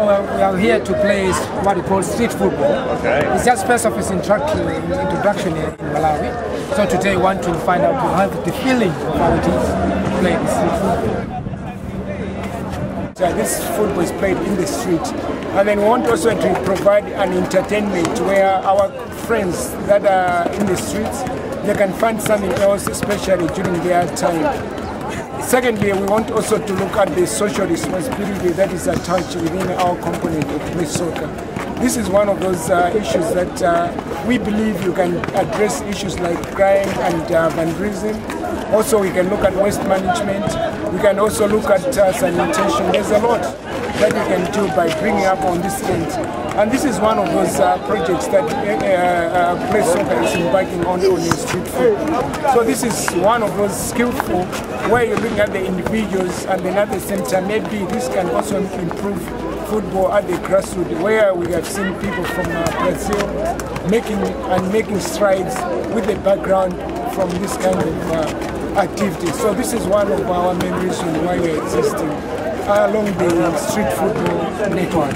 we are here to play what we call street football. Okay. It's just first of its introduction here in Malawi. So today we want to find out to have the feeling of how it is to play the street football. So this football is played in the street. And then we want also to provide an entertainment where our friends that are in the streets, they can find something else, especially during their time. Secondly, we want also to look at the social responsibility that is attached within our component of play soccer. This is one of those issues that we believe you can address issues like crime and vandalism. Also, we can look at waste management. We can also look at sanitation. There's a lot that we can do by bringing up on this end. And this is one of those projects that play soccer is embarking on the street football. So this is one of those skillful where you're looking at the individuals, and then at the same time maybe this can also improve football at the grassroots, where we have seen people from Brazil making strides with the background from this kind of activity. So this is one of our main reasons why we are existing along the street football network.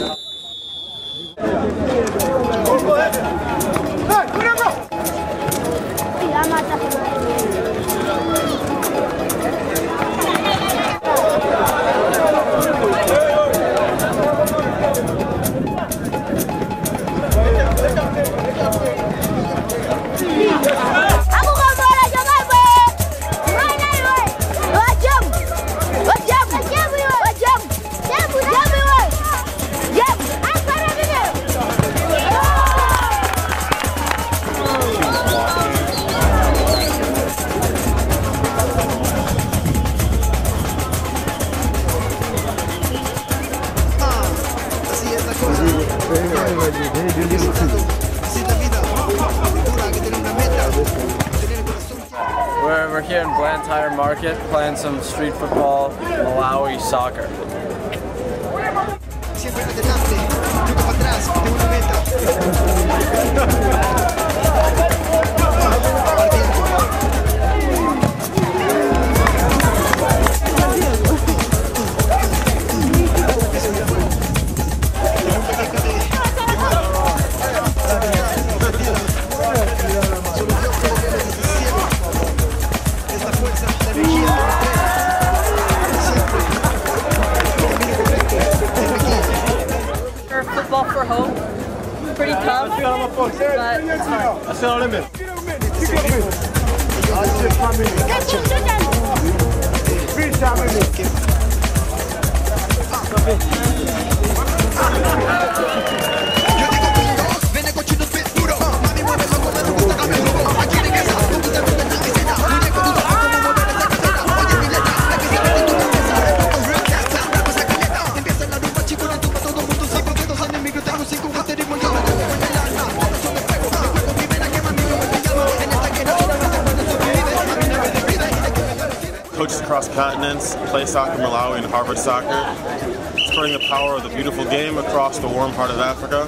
We're here in Blantyre Market playing some street football, Malawi soccer. Football for hope. Pretty tough, but it's Coaches across continents play soccer, Malawi and Harvard soccer, spreading the power of the beautiful game across the warm part of Africa.